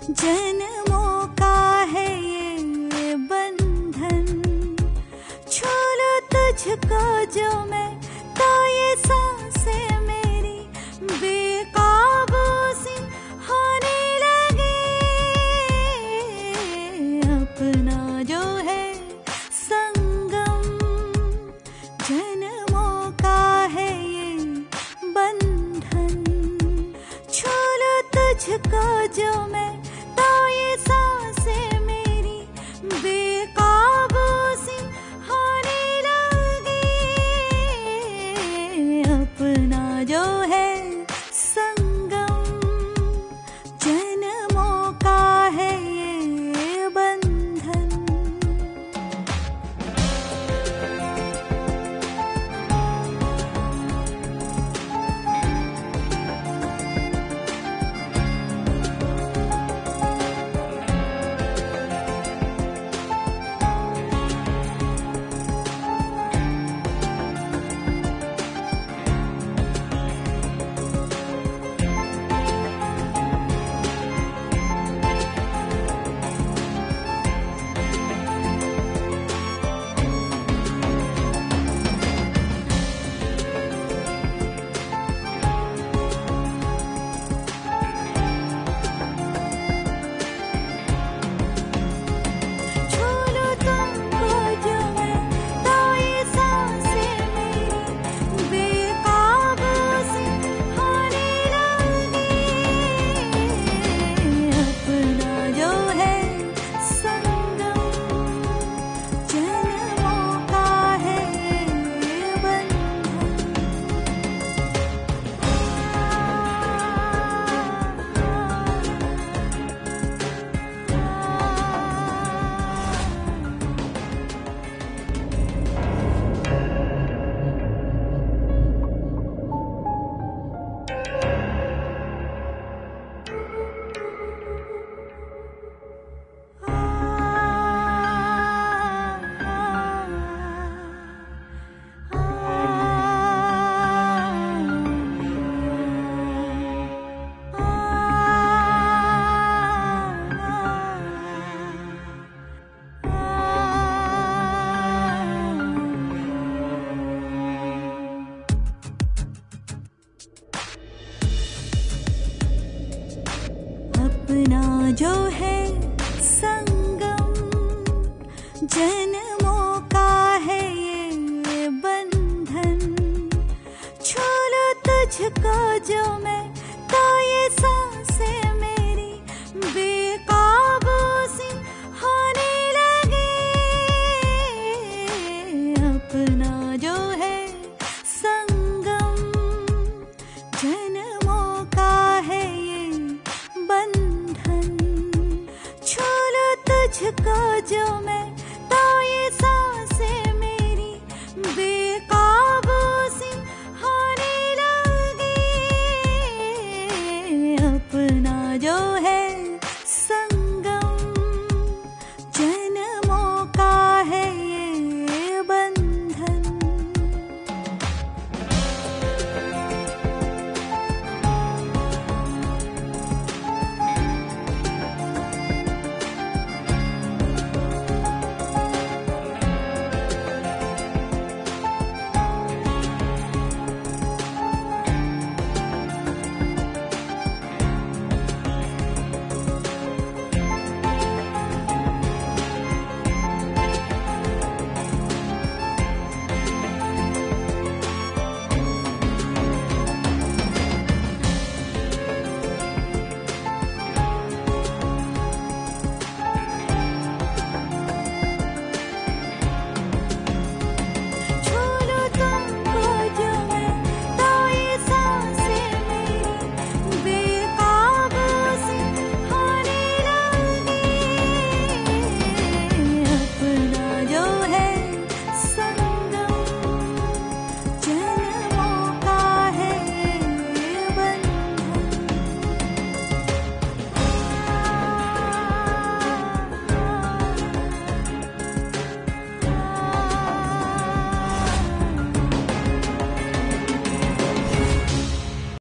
जन्मों का है ये बंधन, छू लूं तुझको जो मैं तो ये सांसें मेरी बेकाबू सी होने लगी। अपना जो है संगम, जन्मों का है ये बंधन, छू लूं तुझको जो मैं तो ये सांसें मेरी बेकाबू सी होने लगी। अपना जो है संगम, जन्मों का है ये बंधन। अपना जो है संगम, जन्मों का है ये बंधन, छू लूं तुझको जो मैं तो ये सांसें मेरी बेकाबू सी होने लगी। अपना जो है संगम, जन्मों का है ये बंधन, छू लूं तुझको जो मैं तो ये सांसें मेरी बेकाबू सी होने लगी। अपना जो है